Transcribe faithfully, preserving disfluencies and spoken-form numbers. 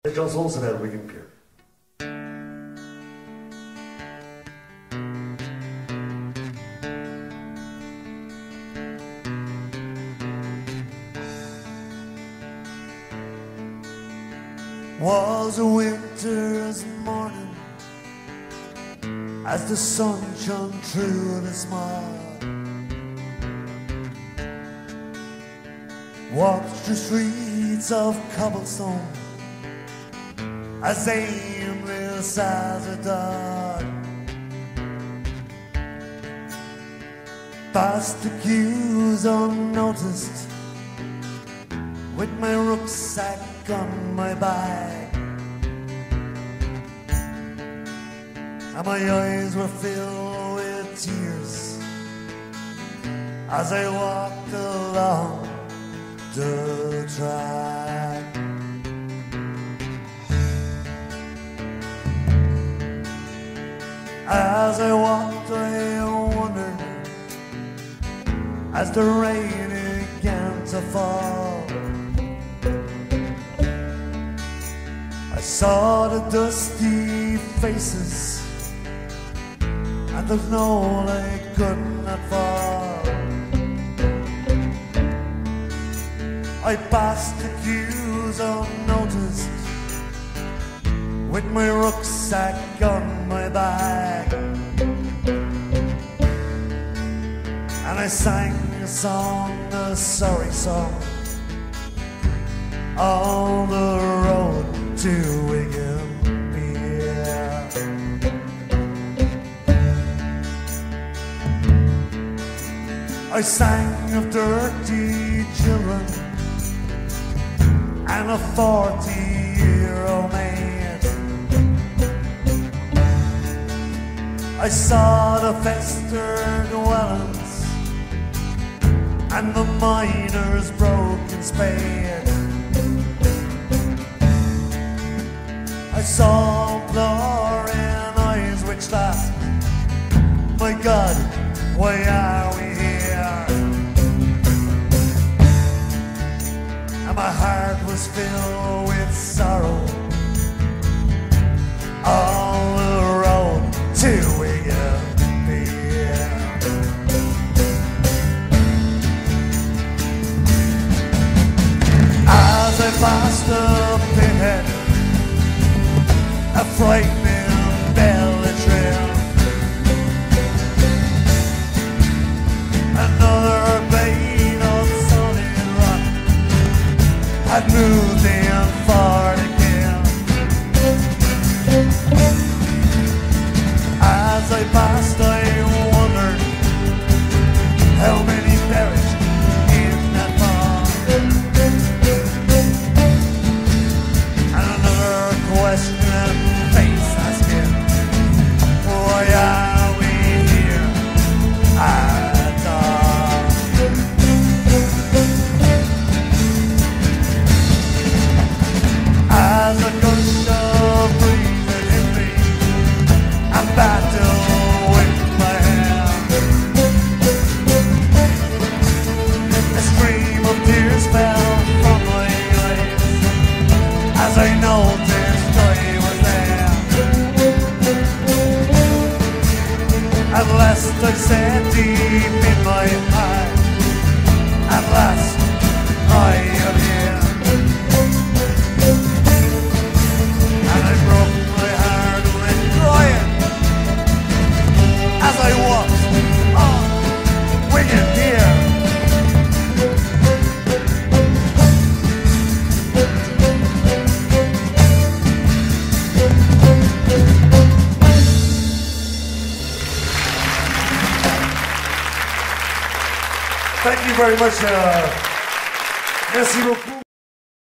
chansons s'appelle Wigan Pier. Was a winter's morning as the sun shone through the smog. Walked the streets of cobblestone as aimless as a dog. Past the queues unnoticed with my rucksack on my back, and my eyes were filled with tears as I walked along the track. As I walked, I wondered as the rain began to fall. I saw the dusty faces and the snow I could not fall. I passed the queues unnoticed with my rucksack on my back, and I sang a song, a sorry song, on the road to Wigan Pier. I sang of dirty children and a forty-year-old maid. I saw the fester dwellings and the miner's broken spade. I saw imploring eyes which laughed, my God, why are we here? And my heart was filled with sorrow on the road to Wigan Pier. As I passed the pinhead, a frightening belly trail, another vein of solid rock had moved in for the kill. As I passed, I wondered how many perished in that fog, and another question face asking, why are we here at all? As a gust of breeze that hit me, I battled with my hand. A stream of tears fell from my eyes as I noticed I was there. At last I said deep in my heart, at last I am here. And I broke my heart with crying as I walked on Wigan Pier. Thank you very much. Uh, merci beaucoup.